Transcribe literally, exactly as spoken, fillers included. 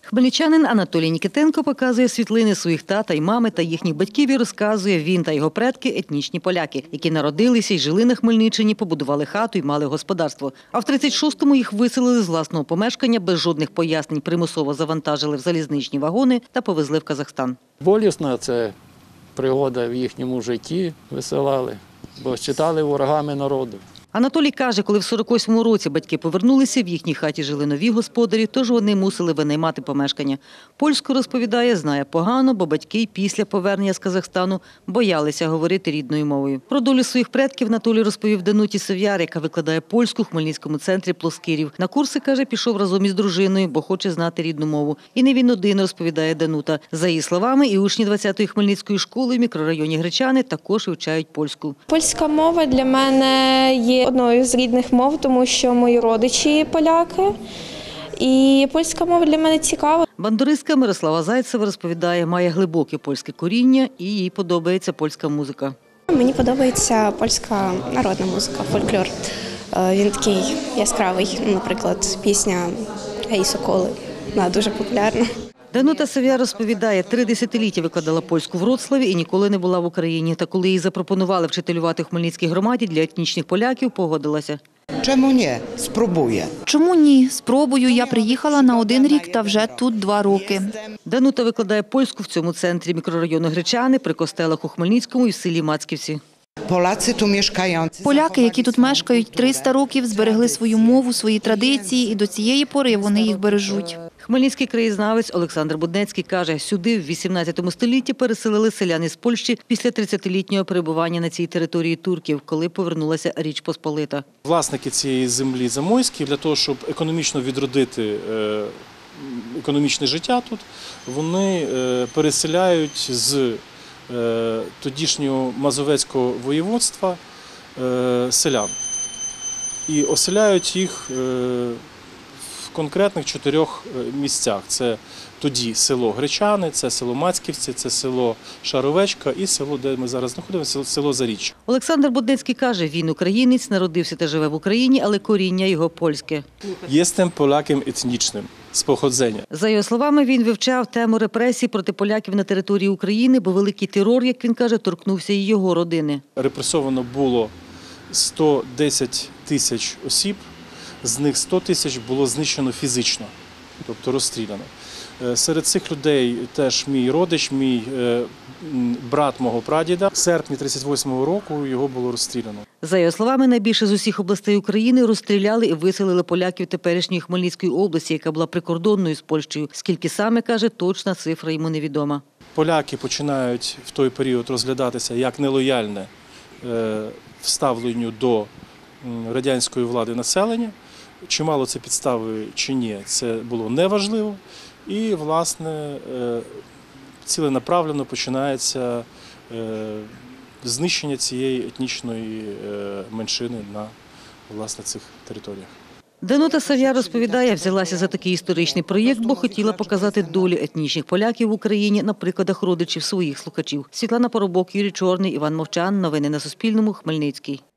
Хмельничанин Анатолій Нікітенко показує світлини своїх тата й мами та їхніх батьків і розказує, він та його предки – етнічні поляки, які народилися й жили на Хмельниччині, побудували хату й мали господарство. А в тридцять шостому їх виселили з власного помешкання, без жодних пояснень примусово завантажили в залізничні вагони та повезли в Казахстан. Болісна це пригода в їхньому житті, висилали, бо считали ворогами народу. Анатолій каже, коли в сорок восьмому році батьки повернулися, в їхній хаті жили нові господарі, тож вони мусили винаймати помешкання. Польську, розповідає, знає погано, бо батьки після повернення з Казахстану боялися говорити рідною мовою. Про долю своїх предків Анатолій розповів Дануті Сав'яр, яка викладає польську в Хмельницькому центрі Плоскирів. На курси, каже, пішов разом із дружиною, бо хоче знати рідну мову. І не він один, розповідає Данута. За її словами, і учні двадцятої Хмельницької школи в мікрорайоні Гречани також вивчають польську. Польська мова для мене є одною з рідних мов, тому що мої родичі поляки. І польська мова для мене цікава. Бандуристка Мирослава Зайцева розповідає, має глибоке польське коріння і їй подобається польська музика. Мені подобається польська народна музика, фольклор. Він такий яскравий, наприклад, пісня «Гей, соколи», вона дуже популярна. Данута Сав'яр розповідає, три десятиліття викладала польську в Вроцлаві і ніколи не була в Україні. Та коли їй запропонували вчителювати в Хмельницькій громаді для етнічних поляків, погодилася. Чому ні? Спробує. Чому ні? Спробую. Я приїхала на один рік та вже тут два роки. Данута викладає польську в цьому центрі мікрорайону Гречани, при костелах у Хмельницькому і в селі Мацківці. Поляки, які тут мешкають триста років, зберегли свою мову, свої традиції, і до цієї пори вони їх бережуть. Хмельницький краєзнавець Олександр Буднецький каже, сюди в вісімнадцятому столітті переселили селяни з Польщі після тридцятилітнього перебування на цій території турків, коли повернулася Річ Посполита. Власники цієї землі замойські, для того, щоб економічно відродити економічне життя тут, вони переселяють з тодішнього Мазовецького воєводства селян і оселяють їх в конкретних чотирьох місцях. Це тоді село Гречани, це село Мацківці, це село Шаровечка і село, де ми зараз знаходимося, село Заріччя. Олександр Буднецький каже, він українець, народився та живе в Україні, але коріння його польське. Єстем поляком етнічним з походження. За його словами, він вивчав тему репресій проти поляків на території України, бо великий терор, як він каже, торкнувся і його родини. Репресовано було сто десять тисяч осіб, з них сто тисяч було знищено фізично, тобто розстріляно. Серед цих людей теж мій родич, мій брат мого прадіда. В серпні тридцять восьмого року його було розстріляно. За його словами, найбільше з усіх областей України розстріляли і виселили поляків теперішньої Хмельницької області, яка була прикордонною з Польщею. Скільки саме, каже, точна цифра йому невідома. Поляки починають в той період розглядатися як нелояльне вставленню до радянської влади населення. Чи мало це підстави, чи ні, це було неважливо. І, власне, ціленаправленно починається знищення цієї етнічної меншини на, власне, цих територіях. Данута Сав'яр розповідає, взялася за такий історичний проєкт, бо хотіла показати долю етнічних поляків в Україні на прикладах родичів своїх слухачів. Світлана Поробок, Юрій Чорний, Іван Мовчан. Новини на Суспільному. Хмельницький.